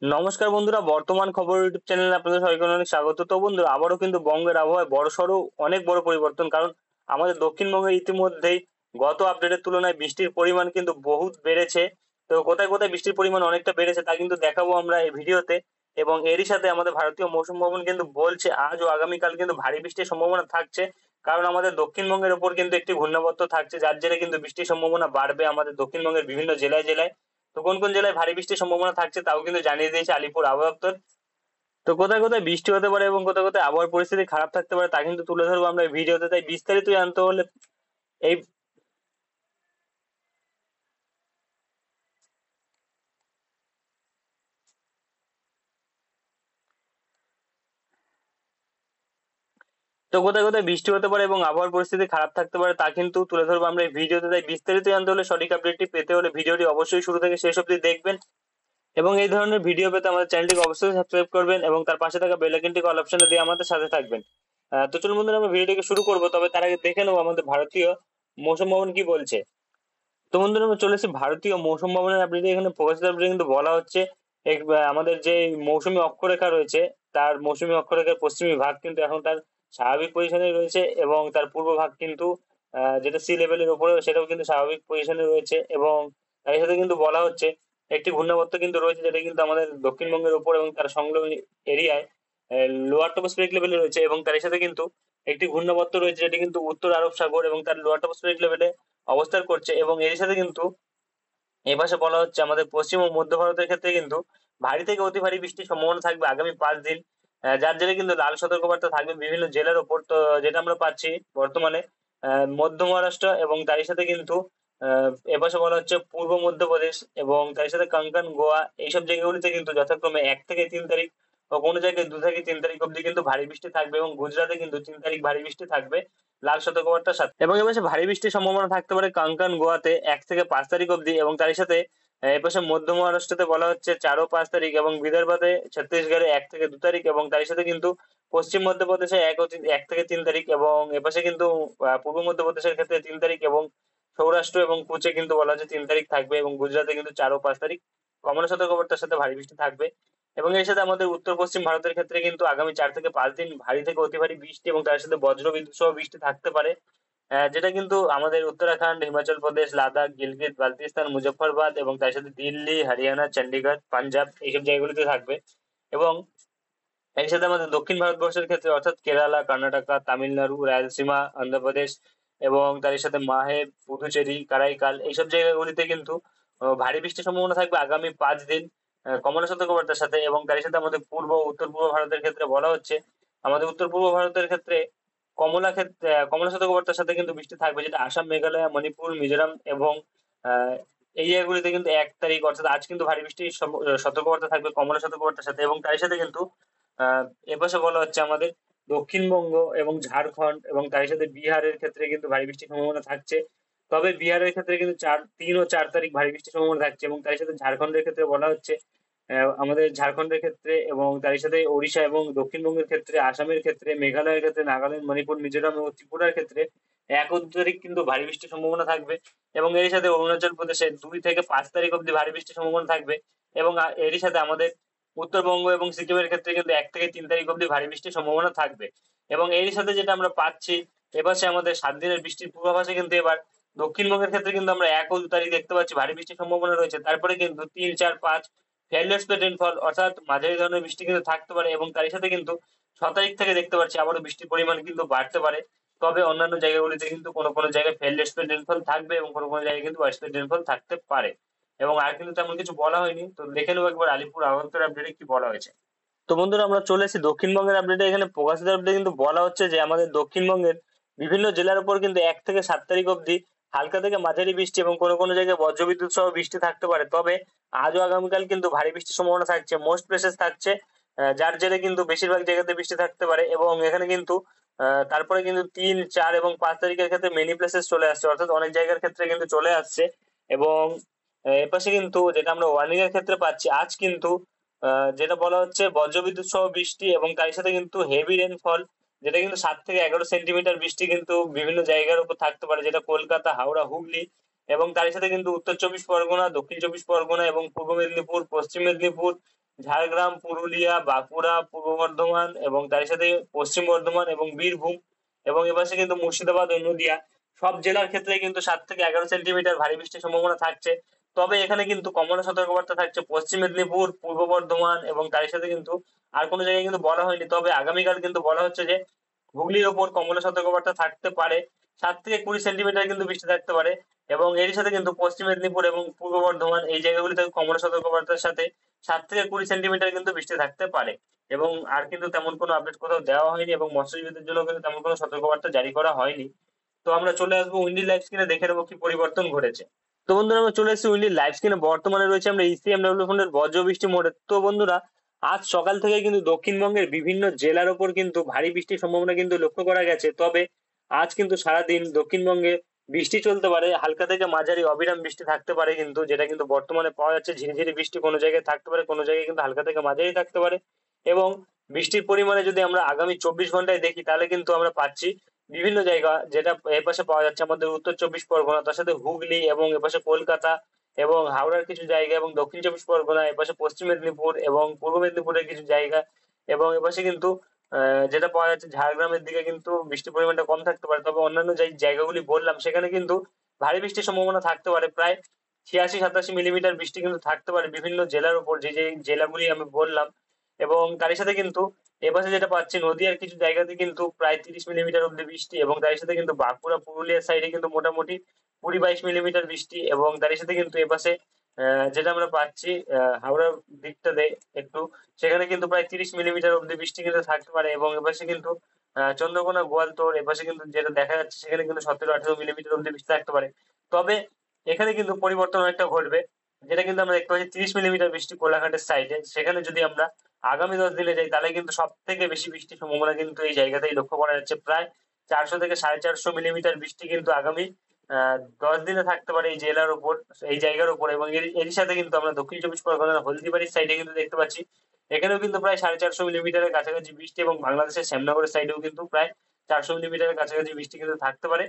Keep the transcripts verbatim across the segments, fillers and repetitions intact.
নমস্কার বন্ধুরা, বর্তমান খবর ইউটিউব চ্যানেলে আপনাদের সবাইকে অনেক স্বাগত। তো বন্ধুরা, আবারও কিন্তু বঙ্গের আবহাওয়ায় বড়সড় অনেক বড় পরিবর্তন, কারণ আমাদের দক্ষিণবঙ্গে ইতিমধ্যেই গত আপডেটের তুলনায় বৃষ্টির পরিমাণ কিন্তু বহুত বেড়েছে। তো কোথায় কোথায় বৃষ্টির পরিমাণ অনেকটা বেড়েছে তা কিন্তু দেখাবো আমরা এই ভিডিওতে। এবং এরই সাথে আমাদের ভারতীয় মৌসুম ভবন কিন্তু বলছে আজ ও আগামীকাল কিন্তু ভারী বৃষ্টির সম্ভাবনা থাকছে, কারণ আমাদের দক্ষিণবঙ্গের ওপর কিন্তু একটি ঘূর্ণাবর্ত থাকছে, যার জেরে কিন্তু বৃষ্টির সম্ভাবনা বাড়বে আমাদের দক্ষিণবঙ্গের বিভিন্ন জেলায় জেলায়। তো কোন কোন জেলায় ভারী বৃষ্টির সম্ভাবনা থাকছে তাও কিন্তু জানিয়ে দিয়েছে আলিপুর আবহাওয়া দপ্তর। তো কোথায় কোথায় বৃষ্টি হতে পারে এবং কোথায় কোথায় আবহাওয়ার পরিস্থিতি খারাপ থাকতে পারে তা কিন্তু তুলে ধরবো আমরা এই ভিডিওতে। তাই বিস্তারিত জানতে হলে এই তো কোথায় কোথায় বৃষ্টি হতে পারে এবং আবহাওয়ার পরিস্থিতি খারাপ থাকতে পারে তা কিন্তু তুলে ধরবো আমরা এই ভিডিওতে। তাই বিস্তারিত জানতে হলে, সঠিক আপডেটটি পেতে হলে ভিডিওটি অবশ্যই শুরু থেকে শেষ অবধি দেখবেন। এবং এই ধরনের ভিডিও পেতে আমাদের চ্যানেলটিকে অবশ্যই সাবস্ক্রাইব করবেন এবং তার পাশে থাকা বেল আইকনটিকে অল অপশনে দিয়ে আমাদের সাথে থাকবেন। আহ, তো চলুন বন্ধুরা, আমরা ভিডিওটিকে শুরু করবো, তবে তার আগে দেখে নেবো আমাদের ভারতীয় মৌসুম ভবন কি বলছে। তো বন্ধুরা, আমরা চলে এসেছি ভারতীয় মৌসুম ভবনের আপডেটে। এখানে প্রকাশিত আপডেটে কিন্তু বলা হচ্ছে এক- আহ, আমাদের যে মৌসুমী অক্ষরেখা রয়েছে, তার মৌসুমী অক্ষরেখার পশ্চিমী ভাগ কিন্তু এখন তার স্বাভাবিক পজিশনে রয়েছে, এবং তার পূর্ব ভাগ কিন্তু আহ, যেটা সি লেভেলের উপরে সেটাও কিন্তু স্বাভাবিক পজিশনে রয়েছে। এবং তার সাথে কিন্তু বলা হচ্ছে একটি ঘূর্ণাবর্ত কিন্তু রয়েছে, যেটা কিন্তু আমাদের দক্ষিণবঙ্গের উপর এবং তার সংলগ্ন এরিয়ায় লোয়ার টপোস্ফেরিক লেভেলে রয়েছে। এবং তার সাথে কিন্তু একটি ঘূর্ণাবর্ত রয়েছে যেটি কিন্তু উত্তর আরব সাগর এবং তার লোয়ার টপোস্ফেরিক লেভেলে অবস্থান করছে। এবং এর সাথে কিন্তু এপাশে বলা হচ্ছে আমাদের পশ্চিম ও মধ্য ভারতের ক্ষেত্রে কিন্তু ভারী থেকে অতি ভারী বৃষ্টির সম্ভাবনা থাকবে আগামী পাঁচ দিন। আহ, যার জেরে কিন্তু লাল সতর্কবার্তা থাকবে বিভিন্ন জেলার ওপর। তো যেটা আমরা পাচ্ছি বর্তমানে আহ, মধ্য মহারাষ্ট্র এবং তারই সাথে কিন্তু আহ, এপাশে বলা হচ্ছে পূর্ব মধ্যপ্রদেশ এবং তার সাথে কঙ্কন, গোয়া, এইসব জায়গাগুলিতে কিন্তু যথাক্রমে এক থেকে তিন তারিখ, ও কোনো জায়গায় দু থেকে তিন তারিখ অব্দি কিন্তু ভারী বৃষ্টি থাকবে, এবং গুজরাটে কিন্তু তিন তারিখ ভারী বৃষ্টি থাকবে লাল সতর্কবার্তার সাথে। এবং এ মাসে ভারী বৃষ্টির সম্ভাবনা থাকতে পারে কাঙ্কান, গোয়াতে এক থেকে পাঁচ তারিখ অব্দি। এবং তারই সাথে আহ, এপাশে মধ্য মহারাষ্ট্রতে বলা হচ্ছে চার ও পাঁচ তারিখ, এবং বিদর্ভতে ছত্তিশগড়ে এক থেকে দু তারিখ, এবং তারই সাথে কিন্তু পশ্চিম মধ্যপ্রদেশে এক ও তিন- এক থেকে তিন তারিখ, এবং এপাশে কিন্তু আহ, পূর্ব মধ্যপ্রদেশের ক্ষেত্রে তিন তারিখ, এবং সৌরাষ্ট্র এবং কুচে কিন্তু বলা হচ্ছে তিন তারিখ থাকবে, এবং গুজরাটে কিন্তু চার ও পাঁচ তারিখ। কমলা সতর্কবার্তার সাথে ভারী বৃষ্টি থাকবে। এবং এর সাথে আমাদের উত্তর পশ্চিম ভারতের ক্ষেত্রে কিন্তু আগামী চার থেকে পাঁচ দিন ভারী থেকে অতি ভারী বৃষ্টি এবং তার সাথে বজ্র বিদ্যুৎ সহ বৃষ্টি থাকতে পারে। আহ, যেটা কিন্তু আমাদের উত্তরাখণ্ড, হিমাচল প্রদেশ, লাদাখ, গিলগিত বালতিস্তান, মুজফ্ফরবাদ এবং তার সাথে দিল্লি, হরিয়ানা, চণ্ডীগড়, পাঞ্জাব, এইসব জায়গাগুলিতে থাকবে। এবং এর সাথে আমাদের দক্ষিণ ভারতবর্ষের ক্ষেত্রে অর্থাৎ কেরালা, কর্ণাটকা, তামিলনাড়ু, রায়লসীমা, অন্ধ্রপ্রদেশ এবং তার সাথে মাহে, পুদুচেরি, কারাইকাল, এইসব জায়গাগুলিতে কিন্তু আহ, ভারী বৃষ্টির সম্ভাবনা থাকবে আগামী পাঁচ দিন, আহ, কমলা সতর্কবার্তার সাথে। এবং তার সাথে আমাদের পূর্ব ও উত্তর পূর্ব ভারতের ক্ষেত্রে বলা হচ্ছে আমাদের উত্তর পূর্ব ভারতের ক্ষেত্রে কমলা ক্ষেত্রে আহ, কমলা সতর্কবার্তার সাথে কিন্তু বৃষ্টি থাকবে, যেটা আসাম, মেঘালয়, মণিপুর, মিজোরাম এবং আহ, এই জায়গাগুলিতে কিন্তু এক তারিখ অর্থাৎ আজ কিন্তু ভারী বৃষ্টির সম- সতর্কবার্তা থাকবে কমলা সতর্কবার্তার সাথে। এবং তার সাথে কিন্তু আহ এপাশে বলা হচ্ছে আমাদের দক্ষিণবঙ্গ এবং ঝাড়খণ্ড এবং তার সাথে বিহারের ক্ষেত্রে কিন্তু ভারী বৃষ্টির সম্ভাবনা থাকছে। তবে বিহারের ক্ষেত্রে কিন্তু চার তিন ও চার তারিখ ভারী বৃষ্টির সম্ভাবনা থাকছে। এবং তার সাথে ঝাড়খণ্ডের ক্ষেত্রে বলা হচ্ছে আহ, আমাদের ঝাড়খণ্ডের ক্ষেত্রে এবং তার সাথে ওড়িশা এবং দক্ষিণবঙ্গের ক্ষেত্রে, আসামের ক্ষেত্রে, মেঘালয়ের ক্ষেত্রে, নাগাল্যান্ড, মণিপুর, মিজোরাম এবং ত্রিপুরার ক্ষেত্রে এক ও দু তারিখ কিন্তু ভারী বৃষ্টির সম্ভাবনা থাকবে। এবং এর সাথে অরুণাচল প্রদেশে দুই থেকে পাঁচ তারিখ অব্দি ভারী বৃষ্টির সম্ভাবনা থাকবে। এবং আ- এরই সাথে আমাদের উত্তরবঙ্গ এবং সিকিমের ক্ষেত্রে কিন্তু এক থেকে তিন তারিখ অব্দি ভারী বৃষ্টির সম্ভাবনা থাকবে। এবং এরই সাথে যেটা আমরা পাচ্ছি, এপাশে আমাদের সাত দিনের বৃষ্টির পূর্বাভাসে কিন্তু এবার দক্ষিণবঙ্গের ক্ষেত্রে কিন্তু আমরা এক ও দু তারিখ দেখতে পাচ্ছি ভারী বৃষ্টির সম্ভাবনা রয়েছে। তারপরে কিন্তু তিন, চার, পাঁচ ফেয়ারলি এক্সপেক্টেড রেনফল অর্থাৎ মাঝারি ধরনের বৃষ্টি কিন্তু থাকতে পারে। এবং তারই সাথে কিন্তু ছ তারিখ থেকে দেখতে পাচ্ছি আবারও বৃষ্টির পরিমাণ কিন্তু বাড়তে পারে। তবে অন্যান্য জায়গাগুলিতে কিন্তু কোনো কোনো জায়গায় ফেয়ারলি এক্সপেক্টেড রেনফল থাকবে এবং কোনো কোনো জায়গায় কিন্তু এক্সপেক্টেড রেনফল থাকতে পারে। এবং আর কিন্তু তেমন কিছু বলা হয়নি। তো দেখে নেবো একবার আলিপুর আবহাওয়া আপডেটে কি বলা হয়েছে। তো বন্ধুরা, আমরা চলে এসেছি দক্ষিণবঙ্গের আপডেটে। এখানে প্রকাশিত আপডেটে কিন্তু বলা হচ্ছে যে আমাদের দক্ষিণবঙ্গের বিভিন্ন জেলার উপর কিন্তু এক থেকে সাত তারিখ অব্দি হালকা থেকে মাঝারি বৃষ্টি এবং কোনো কোনো জায়গায় বজ্রবিদ্যুৎ সহ বৃষ্টি থাকতে পারে। তবে আজ ও আগামীকাল কিন্তু ভারী বৃষ্টির সম্ভাবনা থাকছে, মোস্ট প্লেসেস থাকছে, আহ, যার জেরে কিন্তু বেশিরভাগ জায়গাতে বৃষ্টি থাকতে পারে। এবং এখানে কিন্তু আহ, তারপরে কিন্তু তিন, চার এবং পাঁচ তারিখের ক্ষেত্রে মেনি প্লেসেস চলে আসছে, অর্থাৎ অনেক জায়গার ক্ষেত্রে কিন্তু চলে আসছে। এবং আহ, এপাশে কিন্তু যেটা আমরা ওয়ার্নিং এর ক্ষেত্রে পাচ্ছি, আজ কিন্তু আহ, যেটা বলা হচ্ছে বজ্রবিদ্যুৎ সহ বৃষ্টি এবং তার সাথে কিন্তু হেভি রেনফল, যেটা কিন্তু সাত থেকে এগারো সেন্টিমিটার বৃষ্টি কিন্তু বিভিন্ন জায়গার উপর থাকতে পারে, যেটা কলকাতা, হাওড়া, হুগলি এবং তার সাথে কিন্তু উত্তর চব্বিশ পরগনা, দক্ষিণ চব্বিশ পরগনা এবং পূর্ব মেদিনীপুর, পশ্চিম মেদিনীপুর, ঝাড়গ্রাম, পুরুলিয়া, বাঁকুড়া, পূর্ব বর্ধমান এবং তার সাথে পশ্চিম বর্ধমান এবং বীরভূম এবং এপাশে কিন্তু মুর্শিদাবাদ ও নদিয়া, সব জেলার ক্ষেত্রে কিন্তু সাত থেকে এগারো সেন্টিমিটার ভারী বৃষ্টির সম্ভাবনা থাকছে। তবে এখানে কিন্তু কমলা সতর্কবার্তা থাকছে পশ্চিম মেদিনীপুর, পূর্ব বর্ধমান এবং তার সাথে কিন্তু আর কোনো জায়গায় কিন্তু বলা হয়নি। তবে আগামীকাল কিন্তু বলা হচ্ছে যে হুগলির ওপর কমলা সতর্কবার্তা থাকতে পারে, সাত থেকে কুড়ি সেন্টিমিটার কিন্তু বৃষ্টি থাকতে পারে এবং এরই সাথে কিন্তু পশ্চিম মেদিনীপুর এবং পূর্ব বর্ধমান এই জায়গাগুলিতে কমলা সতর্কবার্তার সাথে সাত থেকে কুড়ি সেন্টিমিটার কিন্তু বৃষ্টি থাকতে পারে এবং আর কিন্তু তেমন কোনো আপডেট কোথাও দেওয়া হয়নি এবং মৎস্যজীবীদের জন্য কিন্তু তেমন কোনো সতর্কবার্তা জারি করা হয়নি। তো আমরা চলে আসবো উইন্ডি লাইভ স্ক্রিনে, দেখে নেবো কি পরিবর্তন ঘটেছে। তো বন্ধুরা আমরা চলে এসেছি উইন্ডি লাইভ স্ক্রিনে, বর্তমানে রয়েছে আমরা ইসিএম ডেভেলপমেন্টের বজ্র বৃষ্টি মোড়ে। তো বন্ধুরা আজ সকাল থেকে কিন্তু দক্ষিণবঙ্গের বিভিন্ন জেলার ওপর কিন্তু ভারী বৃষ্টির সম্ভাবনা কিন্তু লক্ষ্য করা গেছে। তবে আজ কিন্তু সারাদিন দক্ষিণবঙ্গে বৃষ্টি চলতে পারে, হালকা থেকে মাঝারি অবিরাম বৃষ্টি থাকতে পারে কিন্তু, যেটা কিন্তু বর্তমানে পাওয়া যাচ্ছে। ঝিরিঝিরি বৃষ্টি কোনো জায়গায় থাকতে পারে, কোনো জায়গায় কিন্তু হালকা থেকে মাঝারি থাকতে পারে এবং বৃষ্টির পরিমাণে যদি আমরা আগামী চব্বিশ ঘন্টায় দেখি তাহলে কিন্তু আমরা পাচ্ছি বিভিন্ন জায়গা, যেটা এপাশে পাওয়া যাচ্ছে আমাদের উত্তর চব্বিশ পরগনা, তার সাথে হুগলি এবং এপাশে কলকাতা এবং হাওড়ার কিছু জায়গা এবং দক্ষিণ চব্বিশ পরগনা, এপাশে পশ্চিম মেদিনীপুর এবং পূর্ব মেদিনীপুরের কিছু জায়গা এবং এপাশে কিন্তু আহ, যেটা পাওয়া যাচ্ছে ঝাড়গ্রামের দিকে কিন্তু বৃষ্টির পরিমাণটা কম থাকতে পারে। তবে অন্যান্য যে জায়গাগুলি বললাম সেখানে কিন্তু ভারী বৃষ্টির সম্ভাবনা থাকতে পারে, প্রায় ছিয়াশি সাতাশি মিলিমিটার বৃষ্টি কিন্তু থাকতে পারে বিভিন্ন জেলার উপর, যে যে জেলাগুলি আমি বললাম। এবং তারই সাথে কিন্তু এপাশে যেটা পাচ্ছি নদীয়ার কিছু জায়গাতে কিন্তু প্রায় তিরিশ মিলিমিটার অব্দি বৃষ্টি এবং তার সাথে কিন্তু বাঁকুড়া পুরুলিয়ার সাইডে কিন্তু মোটামুটি কুড়ি বাইশ মিলিমিটার বৃষ্টি এবং তার সাথে কিন্তু এপাশে আহ, যেটা আমরা পাচ্ছি আহ, হাওড়ার দিকটাতে একটু, সেখানে কিন্তু প্রায় তিরিশ মিলিমিটার অব্দি বৃষ্টি কিন্তু থাকতে পারে এবং এপাশে কিন্তু আহ, চন্দ্রকোনা গোয়ালতোড় এপাশে কিন্তু যেটা দেখা যাচ্ছে সেখানে কিন্তু সতেরো আঠেরো মিলিমিটার অব্দি বৃষ্টি থাকতে পারে। তবে এখানে কিন্তু পরিবর্তন অনেকটা ঘটবে, যেটা কিন্তু আমরা দেখতে পাচ্ছি তিরিশ মিলিমিটার বৃষ্টি কোলাঘাটের সাইডে। সেখানে যদি আমরা আগামী দশ দিনে যাই তাহলে কিন্তু সব থেকে বেশি বৃষ্টির সম্ভাবনা কিন্তু এই জায়গাতেই লক্ষ্য করা যাচ্ছে, প্রায় চারশো থেকে সাড়ে চারশো মিলিমিটার বৃষ্টি কিন্তু আগামী আহ দশ দিনে থাকতে পারে এই জেলার উপর, এই জায়গার উপর। এবং এর এরই সাথে কিন্তু আমরা দক্ষিণ চব্বিশ পরগনার হলদিবাড়ির সাইডে কিন্তু দেখতে পাচ্ছি এখানেও কিন্তু প্রায় সাড়ে চারশো মিলিমিটারের কাছাকাছি বৃষ্টি এবং বাংলাদেশের শ্যামনগরের সাইডেও কিন্তু প্রায় চারশো মিলিমিটারের কাছাকাছি বৃষ্টি কিন্তু থাকতে পারে।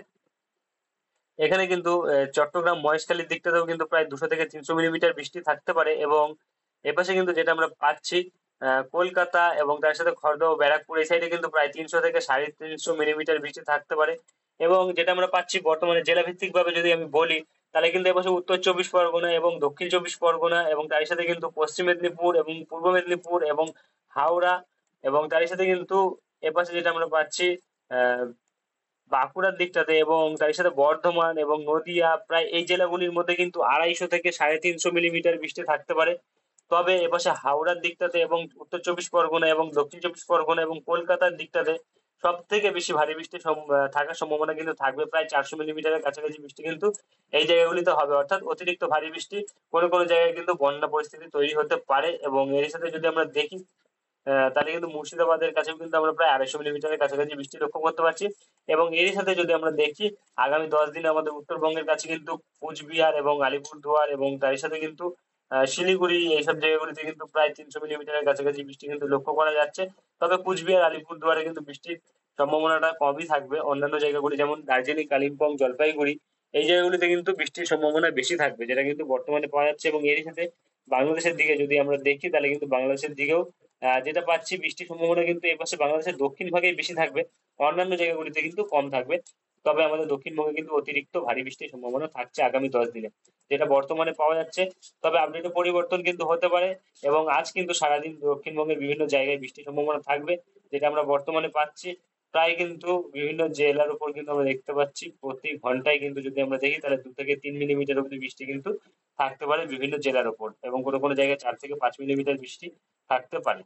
এখানে কিন্তু আহ, চট্টগ্রাম মহেশখালীর দিকটাতেও কিন্তু প্রায় দুশো থেকে তিনশো মিলিমিটার বৃষ্টি থাকতে পারে এবং এপাশে কিন্তু যেটা আমরা পাচ্ছি আহ, কলকাতা এবং তার সাথে খড়দহ ও ব্যারাকপুর এই সাইডে কিন্তু প্রায় তিনশো থেকে সাড়ে তিনশো মিলিমিটার বৃষ্টি থাকতে পারে এবং যেটা আমরা পাচ্ছি বর্তমানে জেলা ভিত্তিক ভাবে যদি আমি বলি তাহলে কিন্তু এপাশে উত্তর চব্বিশ পরগনা এবং দক্ষিণ চব্বিশ পরগনা এবং তার সাথে কিন্তু পশ্চিম মেদিনীপুর এবং পূর্ব মেদিনীপুর এবং হাওড়া এবং তার সাথে কিন্তু এপাশে যেটা আমরা পাচ্ছি আহ বাঁকুড়ার দিকটাতে এবং তার সাথে বর্ধমান এবং নদিয়া, প্রায় এই জেলাগুলির মধ্যে কিন্তু আড়াইশো থেকে সাড়ে তিনশো মিলিমিটার বৃষ্টি থাকতে পারে। তবে এপাশে হাওড়ার দিকটাতে এবং উত্তর চব্বিশ পরগনা এবং দক্ষিণ চব্বিশ পরগনা এবং কলকাতার দিকটাতে সব থেকে বেশি ভারী বৃষ্টি সম- আহ, থাকার সম্ভাবনা কিন্তু থাকবে, প্রায় চারশো মিলিমিটারের কাছাকাছি বৃষ্টি কিন্তু এই জায়গাগুলিতে হবে। অর্থাৎ অতিরিক্ত ভারী বৃষ্টি কোনো কোনো জায়গায় কিন্তু বন্যা পরিস্থিতি তৈরি হতে পারে এবং এর সাথে যদি আমরা দেখি আহ, তাহলে কিন্তু মুর্শিদাবাদের কাছেও কিন্তু আমরা প্রায় আড়াইশো মিলিমিটারের কাছাকাছি বৃষ্টি লক্ষ্য করতে পারছি এবং এরই সাথে যদি আমরা দেখি আগামী দশ দিনে আমাদের উত্তরবঙ্গের কাছে কিন্তু কুচবিহার এবং আলিপুরদুয়ার এবং তার সাথে কিন্তু আহ, শিলিগুড়ি এইসব জায়গাগুলিতে কিন্তু প্রায় তিনশো মিলিমিটারের কাছাকাছি বৃষ্টি কিন্তু লক্ষ্য করা যাচ্ছে। তবে কুচবিহার আলিপুরদুয়ারে কিন্তু বৃষ্টির সম্ভাবনাটা কমই থাকবে, অন্যান্য জায়গাগুলি যেমন দার্জিলিং কালিম্পং জলপাইগুড়ি এই জায়গাগুলিতে কিন্তু বৃষ্টির সম্ভাবনা বেশি থাকবে, যেটা কিন্তু বর্তমানে পাওয়া যাচ্ছে। এবং এরই সাথে বাংলাদেশের দিকে যদি আমরা দেখি তাহলে কিন্তু বাংলাদেশের দিকেও আহ, যেটা পাচ্ছি বৃষ্টির সম্ভাবনা কিন্তু এপাশে বাংলাদেশের দক্ষিণ ভাগেই বেশি থাকবে, অন্যান্য জায়গাগুলিতে কিন্তু কম থাকবে। তবে আমাদের দক্ষিণবঙ্গে কিন্তু অতিরিক্ত ভারী বৃষ্টির সম্ভাবনা থাকছে আগামী দশ দিনে, যেটা বর্তমানে পাওয়া যাচ্ছে। তবে আপডেটে পরিবর্তন কিন্তু হতে পারে এবং আজ কিন্তু সারাদিন দক্ষিণবঙ্গের বিভিন্ন জায়গায় বৃষ্টির সম্ভাবনা থাকবে, যেটা আমরা বর্তমানে পাচ্ছি। প্রায় কিন্তু বিভিন্ন জেলার উপর কিন্তু আমরা দেখতে পাচ্ছি প্রতি ঘন্টায় কিন্তু যদি আমরা দেখি তাহলে দু থেকে তিন মিলিমিটার অব্দি বৃষ্টি কিন্তু থাকতে পারে বিভিন্ন জেলার উপর এবং কোনো কোনো জায়গায় চার থেকে পাঁচ মিলিমিটার বৃষ্টি থাকতে পারে।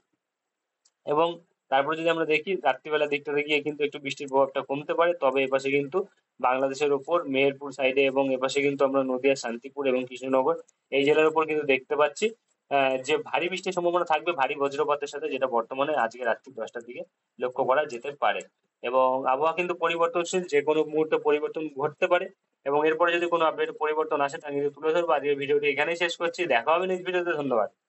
এবং তারপরে যদি আমরা দেখি রাত্রিবেলা দিকটাতে গিয়ে কিন্তু একটু বৃষ্টির প্রভাবটা কমতে পারে। তবে এপাশে কিন্তু বাংলাদেশের ওপর মেহেরপুর সাইডে এবং এপাশে কিন্তু আমরা নদিয়া শান্তিপুর এবং কৃষ্ণনগর এই জেলার উপর কিন্তু দেখতে পাচ্ছি আহ, যে ভারী বৃষ্টির সম্ভাবনা থাকবে ভারী বজ্রপাতের সাথে, যেটা বর্তমানে আজকে রাত্রি দশটার দিকে লক্ষ্য করা যেতে পারে। এবং আবহাওয়া কিন্তু পরিবর্তনশীল, যে কোনো মুহূর্তে পরিবর্তন ঘটতে পারে এবং এরপরে যদি কোনো আপডেট পরিবর্তন আসে তা কিন্তু তুলে ধরবো। আজকের ভিডিওটি এখানেই শেষ করছি, দেখা হবে নেক্সট ভিডিওতে। ধন্যবাদ।